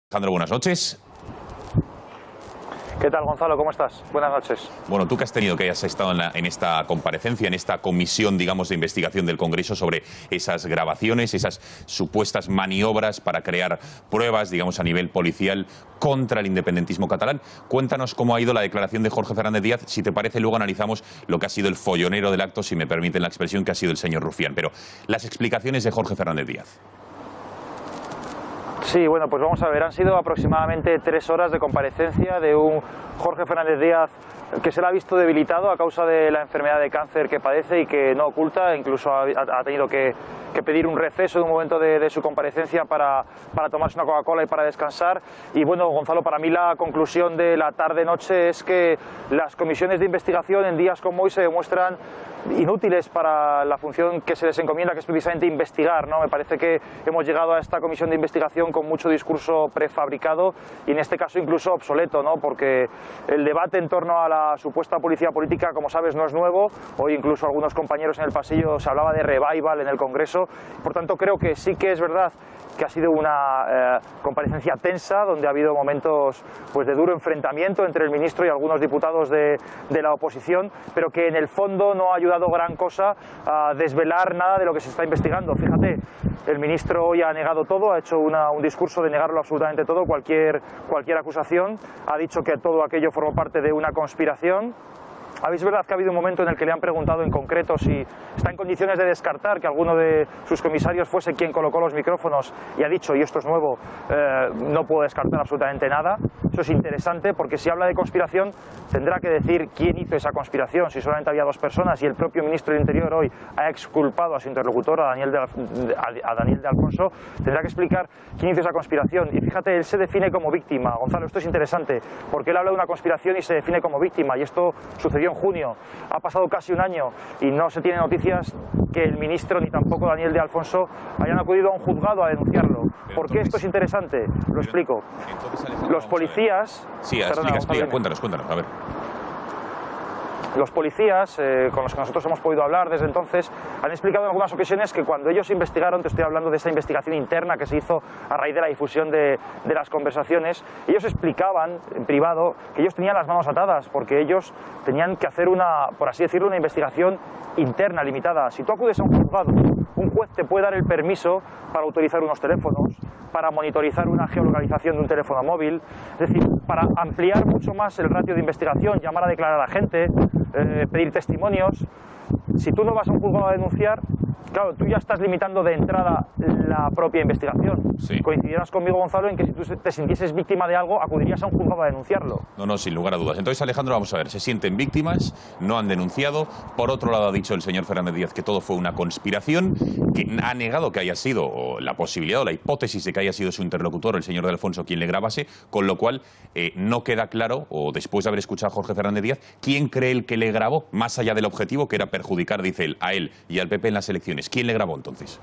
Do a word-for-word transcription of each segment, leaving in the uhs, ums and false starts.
Alejandro, buenas noches. ¿Qué tal, Gonzalo? ¿Cómo estás? Buenas noches. Bueno, tú que has tenido que hayas estado en, la, en esta comparecencia, en esta comisión, digamos, de investigación del Congreso sobre esas grabaciones, esas supuestas maniobras para crear pruebas, digamos, a nivel policial contra el independentismo catalán. Cuéntanos cómo ha ido la declaración de Jorge Fernández Díaz. Si te parece, luego analizamos lo que ha sido el follonero del acto, si me permiten la expresión, que ha sido el señor Rufián. Pero las explicaciones de Jorge Fernández Díaz. Sí, bueno, pues vamos a ver, han sido aproximadamente tres horas de comparecencia de un Jorge Fernández Díaz que se le ha visto debilitado a causa de la enfermedad de cáncer que padece y que no oculta, incluso ha, ha tenido que, que pedir un receso de un momento de, de su comparecencia para, para tomarse una Coca-Cola y para descansar. Y bueno, Gonzalo, para mí la conclusión de la tarde-noche es que las comisiones de investigación en días como hoy se demuestran inútiles para la función que se les encomienda, que es precisamente investigar, ¿no? Me parece que hemos llegado a esta comisión de investigación con mucho discurso prefabricado y en este caso incluso obsoleto, ¿no? Porque el debate en torno a la supuesta policía política, como sabes, no es nuevo. Hoy incluso algunos compañeros en el pasillo se hablaba de revival en el Congreso. Por tanto, creo que sí que es verdad que ha sido una eh, comparecencia tensa, donde ha habido momentos pues, de duro enfrentamiento entre el ministro y algunos diputados de, de la oposición, pero que en el fondo no ha ayudado gran cosa a desvelar nada de lo que se está investigando. Fíjate, el ministro hoy ha negado todo, ha hecho una, un discurso de negarlo absolutamente todo, cualquier, cualquier acusación, ha dicho que todo aquello formó parte de una conspiración. ¿Es verdad que ha habido un momento en el que le han preguntado en concreto si está en condiciones de descartar que alguno de sus comisarios fuese quien colocó los micrófonos y ha dicho, y esto es nuevo, eh, no puedo descartar absolutamente nada? Eso es interesante porque si habla de conspiración tendrá que decir quién hizo esa conspiración, si solamente había dos personas y el propio ministro del Interior hoy ha exculpado a su interlocutor, a Daniel de, a Daniel de Alfonso, tendrá que explicar quién hizo esa conspiración. Y fíjate, él se define como víctima. Gonzalo, esto es interesante porque él habla de una conspiración y se define como víctima y esto sucedió en junio, ha pasado casi un año y no se tiene noticias que el ministro ni tampoco Daniel de Alfonso hayan acudido a un juzgado a denunciarlo. ¿Por qué esto es interesante? Lo explico. Los policías... Sí, explica, explica, cuéntanos, cuéntanos, a ver. Los policías, eh, con los que nosotros hemos podido hablar desde entonces, han explicado en algunas ocasiones que cuando ellos investigaron, te estoy hablando de esa investigación interna que se hizo a raíz de la difusión de, de las conversaciones, ellos explicaban en privado que ellos tenían las manos atadas porque ellos tenían que hacer una, por así decirlo, una investigación interna, limitada. Si tú acudes a un juzgado, un juez te puede dar el permiso para autorizar unos teléfonos, para monitorizar una geolocalización de un teléfono móvil, es decir, para ampliar mucho más el ratio de investigación, llamar a declarar a gente, eh, pedir testimonios. Si tú no vas a un juzgado a denunciar, claro, tú ya estás limitando de entrada la propia investigación. Sí. Coincidirás conmigo, Gonzalo, en que si tú te sintieses víctima de algo, acudirías a un juzgado a denunciarlo. No, no, sin lugar a dudas. Entonces, Alejandro, vamos a ver, se sienten víctimas, no han denunciado. Por otro lado, ha dicho el señor Fernández Díaz que todo fue una conspiración, que ha negado que haya sido la posibilidad o la hipótesis de que haya sido su interlocutor, el señor de Alfonso, quien le grabase, con lo cual eh, no queda claro, o después de haber escuchado a Jorge Fernández Díaz, quién cree el que le grabó, más allá del objetivo, que era perjudicar, dice él, a él y al P P en las elecciones. ¿Quién le grabó entonces?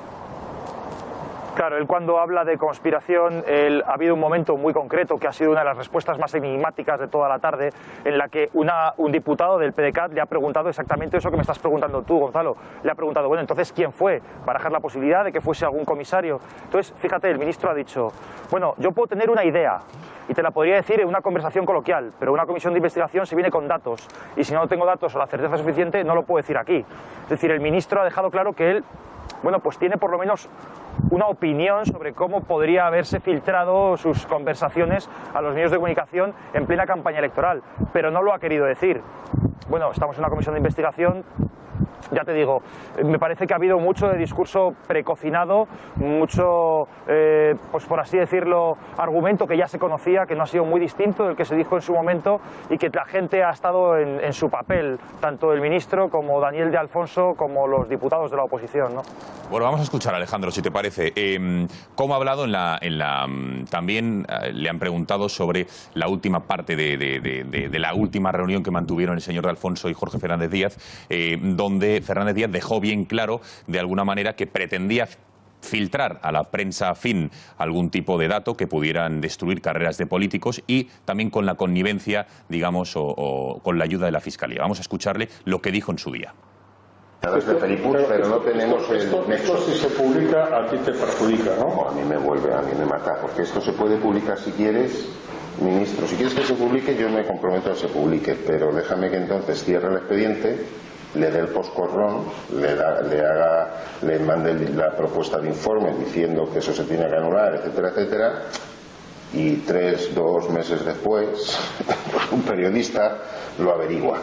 Claro, él cuando habla de conspiración, él, ha habido un momento muy concreto que ha sido una de las respuestas más enigmáticas de toda la tarde, en la que una, un diputado del P D C A T le ha preguntado exactamente eso que me estás preguntando tú, Gonzalo. Le ha preguntado, bueno, entonces, ¿quién fue? Barajar la posibilidad de que fuese algún comisario. Entonces, fíjate, el ministro ha dicho, bueno, yo puedo tener una idea y te la podría decir en una conversación coloquial, pero una comisión de investigación se viene con datos y si no tengo datos o la certeza suficiente, no lo puedo decir aquí. Es decir, el ministro ha dejado claro que él, bueno, pues tiene por lo menos una opinión sobre cómo podría haberse filtrado sus conversaciones a los medios de comunicación en plena campaña electoral, pero no lo ha querido decir. Bueno, estamos en una comisión de investigación. Ya te digo, me parece que ha habido mucho de discurso precocinado, mucho, eh, pues por así decirlo, argumento que ya se conocía, que no ha sido muy distinto del que se dijo en su momento y que la gente ha estado en, en su papel, tanto el ministro como Daniel de Alfonso como los diputados de la oposición, ¿no? Bueno, vamos a escuchar, Alejandro, si te parece. Eh, ¿Cómo ha hablado en la... En la también eh, le han preguntado sobre la última parte de, de, de, de, de la última reunión que mantuvieron el señor de Alfonso y Jorge Fernández Díaz, eh, donde Fernández Díaz dejó bien claro, de alguna manera, que pretendía filtrar a la prensa afín algún tipo de dato que pudieran destruir carreras de políticos y también con la connivencia, digamos, o, o con la ayuda de la Fiscalía. Vamos a escucharle lo que dijo en su día. de Felipus, pero, pero no tenemos esto, el esto, nexo. Esto si se publica a ti te perjudica, ¿no? No, a mí me vuelve, a mí me mata, porque esto se puede publicar si quieres, ministro. Si quieres que se publique, yo me comprometo a que se publique, pero déjame que entonces cierre el expediente, le dé el poscorrón, le, da, le haga, le mande la propuesta de informe diciendo que eso se tiene que anular, etcétera, etcétera, y tres, dos meses después, un periodista lo averigua.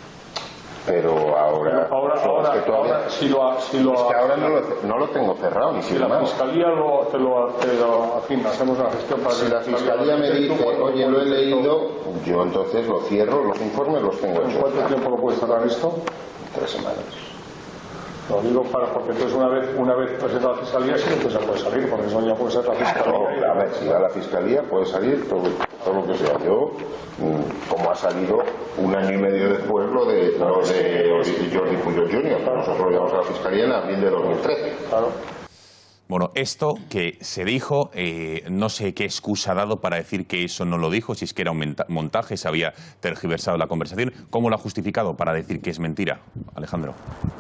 Pero ahora, Pero ahora, ahora, es que todavía, ahora si lo, si lo, es que ahora no lo, no lo tengo cerrado ni si la firmado. fiscalía lo, te lo, te lo, en fin, hacemos una gestión para Si que la fiscalía me dice, oye, lo he leído, yo entonces lo cierro, los informes los tengo ¿En hechos. cuánto tiempo lo puedes tardar esto? Tres semanas. Lo digo para, porque entonces una vez, una vez presentado a la fiscalía sí que se puede salir, porque eso ya puede ser la fiscalía. No, a ver, si va a la fiscalía puede salir todo, todo lo que sea. Yo, como ha salido un año y medio después lo de, lo de Jordi Puyol junior, nosotros lo llevamos a la fiscalía en abril de dos mil trece. Claro. Bueno, esto que se dijo, eh, no sé qué excusa ha dado para decir que eso no lo dijo, si es que era un montaje, se había tergiversado la conversación. ¿Cómo lo ha justificado para decir que es mentira, Alejandro?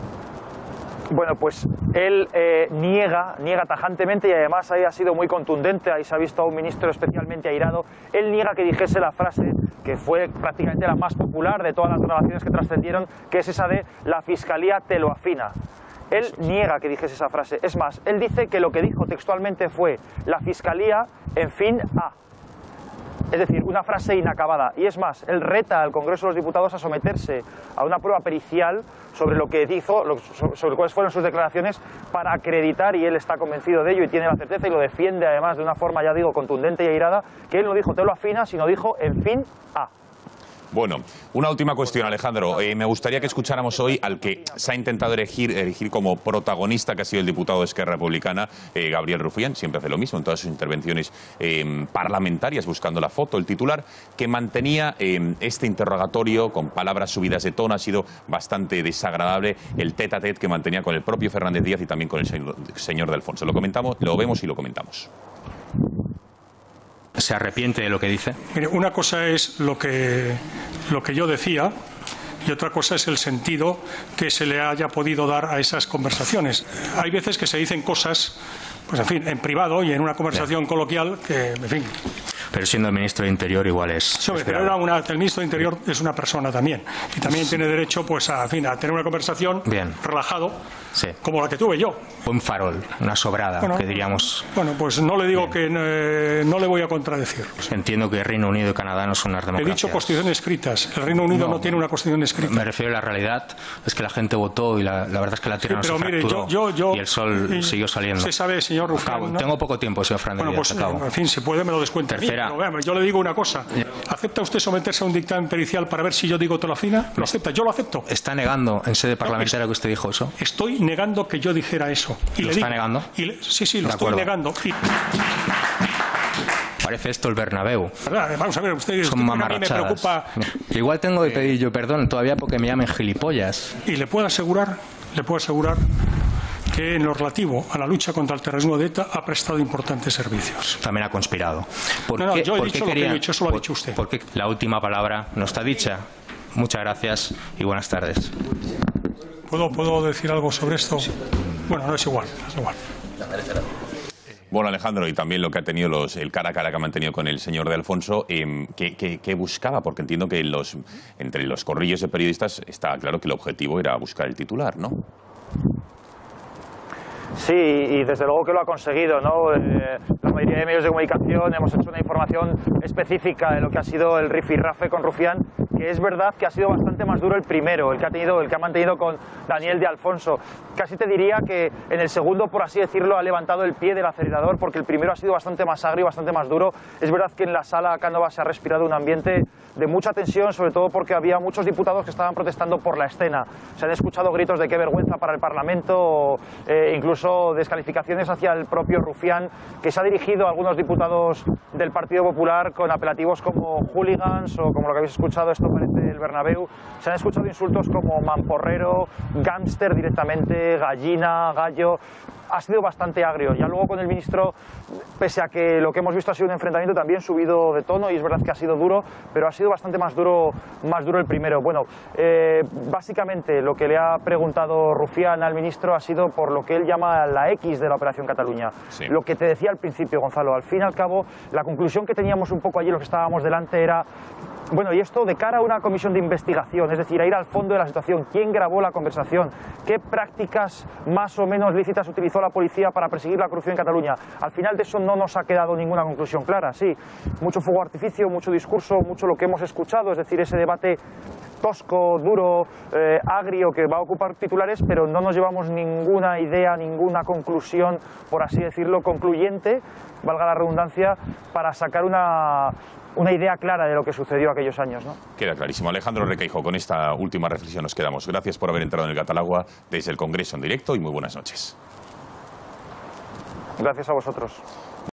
Bueno, pues él eh, niega, niega tajantemente y además ahí ha sido muy contundente, ahí se ha visto a un ministro especialmente airado. Él niega que dijese la frase que fue prácticamente la más popular de todas las grabaciones que trascendieron, que es esa de la fiscalía te lo afina. Él niega que dijese esa frase. Es más, él dice que lo que dijo textualmente fue la fiscalía, en fin, a. Es decir, una frase inacabada. Y es más, él reta al Congreso de los Diputados a someterse a una prueba pericial sobre lo que hizo, sobre cuáles fueron sus declaraciones para acreditar, y él está convencido de ello y tiene la certeza y lo defiende además de una forma, ya digo, contundente y airada, que él no dijo te lo afina, sino dijo en fin a. Bueno, una última cuestión, Alejandro. Eh, me gustaría que escucháramos hoy al que se ha intentado elegir, elegir como protagonista, que ha sido el diputado de Esquerra Republicana, eh, Gabriel Rufián. Siempre hace lo mismo en todas sus intervenciones eh, parlamentarias, buscando la foto, el titular, que mantenía eh, este interrogatorio con palabras subidas de tono. Ha sido bastante desagradable el tete a tete que mantenía con el propio Fernández Díaz y también con el señor, señor de Alfonso. Lo comentamos, lo vemos y lo comentamos. ¿Se arrepiente de lo que dice? Mire, una cosa es lo que, lo que yo decía y otra cosa es el sentido que se le haya podido dar a esas conversaciones. Hay veces que se dicen cosas, pues en fin, en privado y en una conversación Bien. coloquial que, en fin... Pero siendo el ministro de Interior igual es... Sí, pero era una, el ministro de Interior es una persona también. Y también tiene derecho pues a, en fin, a tener una conversación Bien. relajado, sí. como la que tuve yo. Un farol, una sobrada, bueno, que diríamos... Bueno, pues no le digo Bien. que eh, no le voy a contradecir. Entiendo que Reino Unido y Canadá no son unas democracias. He dicho constituciones escritas. El Reino Unido no, no tiene una constitución escrita. Me refiero a la realidad. Es que la gente votó y la, la verdad es que la tierra sí, no se mire, fracturó yo, yo, yo, y el sol y, siguió saliendo. Se sabe, señor Rufián, ¿no? Tengo poco tiempo, señor Fernández. Bueno, pues, acabo. en fin, si puede me lo descuenta. Tercera. Pero, veamos, yo le digo una cosa. ¿Acepta usted someterse a un dictamen pericial para ver si yo digo te lo afina? ¿Lo acepta? Yo lo acepto. ¿Está negando en sede parlamentaria no, que usted dijo eso? Estoy negando que yo dijera eso. Y ¿Lo le está digo, negando? Y le, sí, sí, lo estoy negando. Y... Parece esto el Bernabéu. ¿Verdad? Vamos a ver, ustedes. Son a mí me preocupa. Igual tengo que pedir yo perdón todavía porque me llamen gilipollas. Y le puedo asegurar, le puedo asegurar que en lo relativo a la lucha contra el terrorismo de ETA ha prestado importantes servicios. También ha conspirado. ¿Por no, no, qué, yo he ¿por dicho qué lo quería, que he dicho, eso lo por, ha dicho usted. Porque la última palabra no está dicha. Muchas gracias y buenas tardes. ¿Puedo, ¿puedo decir algo sobre esto? Sí. Bueno, no es igual, es igual. Bueno, Alejandro, y también lo que ha tenido los, el cara a cara que ha mantenido con el señor de Alfonso, eh, ¿qué, qué, qué buscaba? Porque entiendo que los, entre los corrillos de periodistas está claro que el objetivo era buscar el titular, ¿no? Sí, y desde luego que lo ha conseguido, ¿no? Eh, la mayoría de medios de comunicación hemos hecho una información específica de lo que ha sido el rifirrafe con Rufián, que es verdad que ha sido bastante más duro el primero, el que ha tenido, el que ha mantenido con Daniel de Alfonso. Casi te diría que en el segundo, por así decirlo, ha levantado el pie del acelerador, porque el primero ha sido bastante más agrio, bastante más duro. Es verdad que en la sala Cánovas se ha respirado un ambiente de mucha tensión, sobre todo porque había muchos diputados que estaban protestando por la escena. Se han escuchado gritos de qué vergüenza para el Parlamento, o, eh, incluso descalificaciones hacia el propio Rufián, que se ha dirigido a algunos diputados del Partido Popular con apelativos como hooligans o como lo que habéis escuchado, esto parece el Bernabéu. Se han escuchado insultos como mamporrero, gángster directamente, gallina, gallo. ha sido bastante agrio. Ya luego con el ministro, pese a que lo que hemos visto ha sido un enfrentamiento también subido de tono, y es verdad que ha sido duro, pero ha sido bastante más duro, más duro el primero. Bueno, eh, básicamente lo que le ha preguntado Rufián al ministro ha sido por lo que él llama la X de la Operación Cataluña. Sí. Lo que te decía al principio, Gonzalo, al fin y al cabo, la conclusión que teníamos un poco allí, los que estábamos delante, era, bueno, y esto de cara a una comisión de investigación, es decir, a ir al fondo de la situación, quién grabó la conversación, qué prácticas más o menos lícitas utilizó la policía para perseguir la corrupción en Cataluña. Al final de eso no nos ha quedado ninguna conclusión clara. Sí, mucho fuego de artificio, mucho discurso, mucho lo que hemos escuchado, es decir, ese debate tosco, duro, eh, agrio, que va a ocupar titulares, pero no nos llevamos ninguna idea, ninguna conclusión, por así decirlo, concluyente, valga la redundancia, para sacar una, una idea clara de lo que sucedió aquellos años, ¿no? Queda clarísimo. Alejandro Requeijo, con esta última reflexión nos quedamos. Gracias por haber entrado en el Catalagua desde el Congreso en directo y muy buenas noches. Gracias a vosotros.